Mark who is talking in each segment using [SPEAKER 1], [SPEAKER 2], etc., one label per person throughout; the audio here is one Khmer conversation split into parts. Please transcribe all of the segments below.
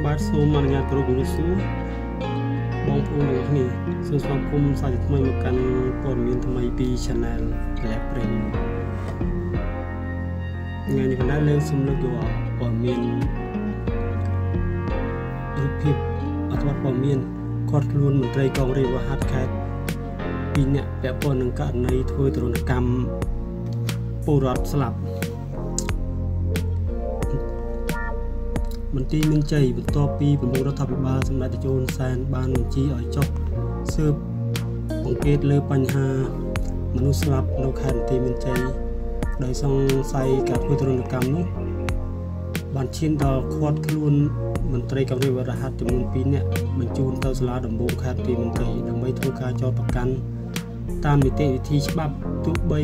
[SPEAKER 1] បាទសូមអនុញ្ញាតគោរពជំរាបសួរបងប្អូនទាំងអស់គ្នាសូមស្វាគមន៍សាជាថ្មីមកកាន់ព័ត៌មានថ្មីពី Channel Lab Premium ថ្ងៃនេះកណ្ដាលលើកសំណួរយកព័ត៌មានរូបភាពអត្ថបទព័ត៌មានគាត់ខ្លួនមន្ត្រីកងរាជវហាត់ខេត្ត2នាក់ពាក់ព័ន្ធនឹងករណីធ្វើទរណកម្មពលរដ្ឋស្លាប់មន្ទីរមានជ័យបន្ទាប់ពីប្រមុខរដ្ឋាភិបាលសម្ដេចតេជោ ហ៊ុន សែនបានបញ្ជាឲ្យចុះស៊ើបអង្កេតលើបញ្ហាមនុស្សស្លាប់នៅខេត្តមន្ទីរមានជ័យដោយសង្ស័យការធ្វើទរណកម្មនោះបានឈានដល់ឃាត់ខ្លួនមន្ត្រីកងរាជវហាត់ចំនួន2នាក់បញ្ជូនទៅសាលាដំបងខេត្តមន្ទីរមានជ័យដើម្បីធ្វើការចោទប្រកាន់តាមនីតិវិធីច្បាប់ទោះបី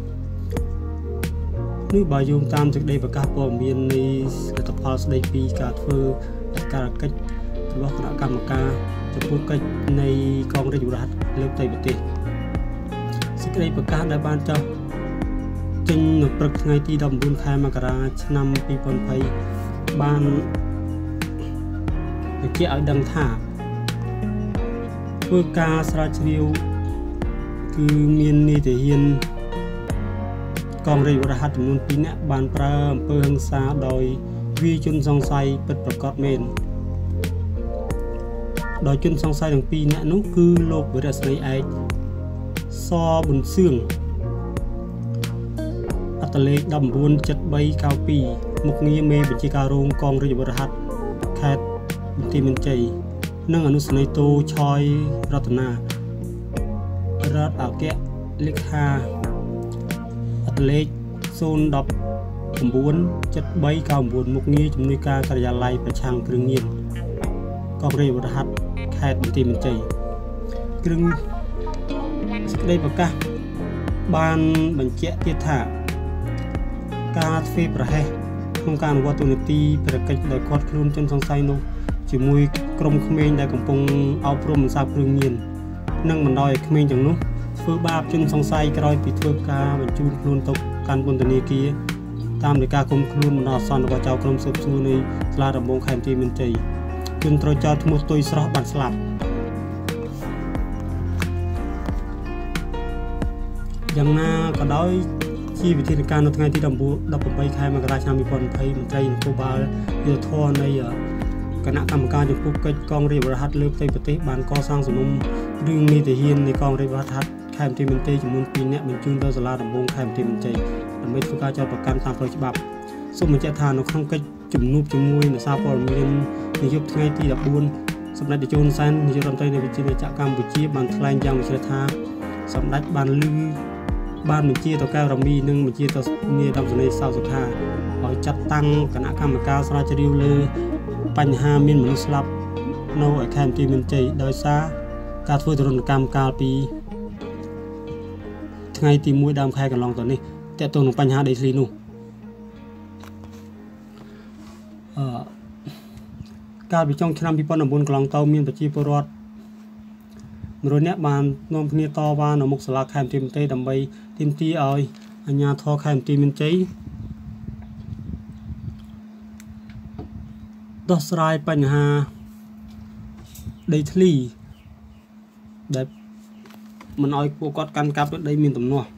[SPEAKER 1] នេះបើយោងតាមសេចក្តីប្រកាសព័ត៌មាននៃលទ្ធផលស្តីពីការធ្វើអធិការកិច្ចរបស់គណៈកម្មការចំពោះកិច្ចនៃកងរាជវហាត់លើផ្ទៃប្រទេសសេចក្តីប្រកាសដែលបានចុះចេញនៅព្រឹកថ្ងៃទី19ខែមករាឆ្នាំ2020បានបញ្ជាក់ឲ្យដឹងថាធ្វើការស្រាវជ្រាវគឺមាននីតិហ៊ានកងរាជវហាត់ចំនួន2នាក់បានប្រើអំពើហិង្សាដោយវាយជនសង្ស័យពិតប្រាកដមែនដោយជនសង្ស័យទាំង2នាក់នោះគឺលោកវីរៈស្រីឯកសប៊ុនសឿងអត្តលេខ197392មុខងារមេបញ្ជាការរងកងរាជវហាត់ខេត្តមន្ទីរមានជ័យនិងអនុសេនីយ៍តូឆយរតនារដ្ឋអគ្គលេខាអត្តលេខ0197399មុខងារជំនួយការការិយាល័យប្រឆាំងគ្រឿងញៀនកងរាជវហាត់ខេត្តមន្ទីរមានជ័យគ្រឿងសេចក្តីប្រកាសបានបញ្ជាក់ទៀតថាការធ្វើប្រហែសក្នុងការអនុវត្តទូនាទីភារកិច្ចដោយគាត់ខ្លួនជនសង្ស័យនោះជាមួយក្រុមក្មេងដែលកំពុងអប់រំបន្សាបគ្រឿងញៀននិងបណ្ដោយឲ្យក្មេងទាំងនោះធ្វើបាបជនសង្ស័យក្រោយពីធ្វើការបញ្ជូនខ្លួនទៅកាន់ពន្ធនាគារតាមនៃការគុំខ្លួនបណ្ដោះអាសន្នរបស់ចៅក្រមស៊ើបសួរនៃសាលាដំបងខេត្តមន្ទីរមានជ័យជនត្រូវចោទឈ្មោះទុយស្រស់បានស្លាប់យ៉ាងណាក៏ដោយជាវិធានការនៅថ្ងៃទី18ខែមករាឆ្នាំ2020មន្ត្រីនគរបាលយុទ្ធធរនៃគណៈកម្មការចំពោះកិច្ចកងរាជវហាត់លើផ្ទៃប្រទេសបានកសាងសំណុំរឿងនីតិហ៊ាននៃកងរាជវហាត់ខេត្តមន្ទីរមានជ័យចំនួន2នាក់បញ្ជូនទៅសាលាដំបងខេត្តមន្ទីរមានជ័យដើម្បីធ្វើការចោទប្រកាន់តាមផ្លូវច្បាប់សូមបញ្ជាក់ថានៅក្នុងកិច្ចជំនួបជាមួយអ្នកសារព័ត៌មាននាយប់ថ្ងៃទី14សម្ដេចតេជោ ហ៊ុន សែននាយករដ្ឋមន្ត្រីនៃវិជាចក្រកម្ពុជាបានថ្លែងយ៉ាងជ្រាលថាសម្ដេចបានបញ្ជាទៅកែវរ៉ាមីនិងបញ្ជាទៅនាយរដ្ឋមន្ត្រីសៅសុខាឲ្យចាត់តាំងគណៈកម្មការស្រាវជ្រាវលើបញ្ហាមានមនុស្សស្លាប់នៅឯខេត្តមន្ទីរមានជ័យដោយសារការធ្វើទរណកម្មកាលពីថ្ងៃទី1ដើមខែកន្លងទៅនេះទាក់ទងនឹងបញ្ហាដីធ្លីនោះកាលពីចុងឆ្នាំ2019កន្លងទៅមានប្រជាពលរដ្ឋ100នាក់បាននាំគ្នាតវ៉ានៅមុខសាលាខេត្តមន្ទីរមានជ័យដើម្បីទាមទារឲ្យអាជ្ញាធរខេត្តមន្ទីរមានជ័យដោះស្រាយបញ្ហាដីធ្លីដែលមិនឲ្យពួកគាត់កាន់កាប់ដីមានទំនាស់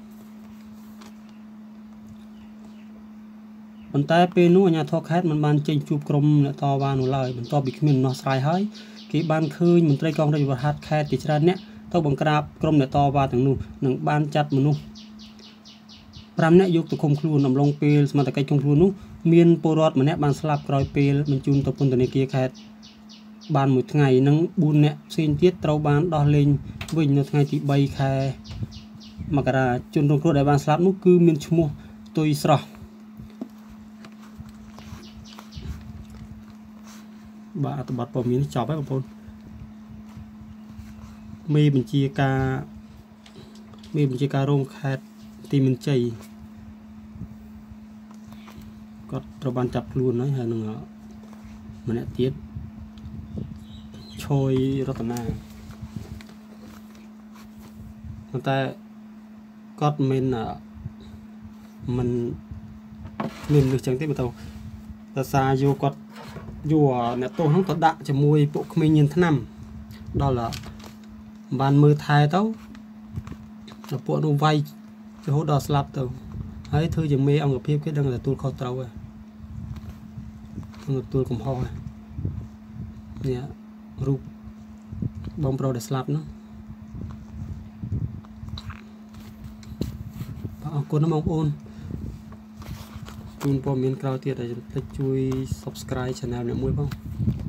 [SPEAKER 1] ប៉ុន្តែពេលនោះអាជ្ញាធរខេត្តមិនបានចេញជួបក្រុមអ្នកតវ៉ានោះឡើយបន្ទាប់ពីគ្មានដំណោះស្រាយហើយគេបានឃើញមន្ត្រីកងរាជវហាត់ខេត្តជាច្រើនអ្នកទៅបង្ក្រាបក្រុមអ្នកតវ៉ាទាំងនោះនិងបានចាត់មនុស្ស5នាក់យកទៅឃុំខ្លួនអំឡុងពេលសមត្ថកិច្ចឃុំខ្លួននោះមានពលរដ្ឋម្នាក់បានស្លាប់ក្រោយពេលបញ្ជូនទៅពន្ធនាគារខេត្តបានមួយថ្ងៃនិង4នាក់ផ្សេងទៀតត្រូវបានដោះលែងវិញនៅថ្ងៃទី3ខែមករាជនរងគ្រោះដែលបានស្លាប់នោះគឺមានឈ្មោះទុយស្រស់បាទអត្ថបទព័ត៌មាននេះចប់ហើយបងប្អូនមេបញ្ជាការរងខេត្តទីមានជ័យគាត់ត្រូវបានចាប់ខ្លួនហើយនឹងម្នាក់ទៀតឆយរតនាប៉ុន្តែគាត់មិនមានលឹះចឹងទេបើទៅដោយសារយកគាត់ vừa nè tôi không có đạ cho mùi bộ mình nhìn thế nằm đó là bàn mưa thai tấu là bộ nó vay cho hốt đỏ slap tàu ấy thư chừng mê ông gặp phim cái đằng là tôi khó trâu rồi ông tôi cũng ho nè rụp bông pro để slap nó cô nó mong ônคุณพอมีนคราวที่จะช่วย subscribe channel เนี่ยมุ้ยบ้าง